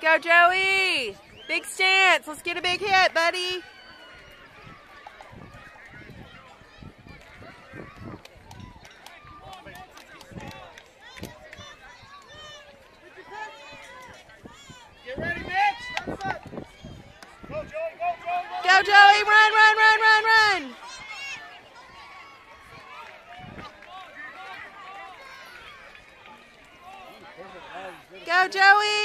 Go, Joey. Big stance. Let's get a big hit, buddy. Get ready, Mitch. Go, Joey. Go, Joey. Run, run, run, run, run. Go, Joey.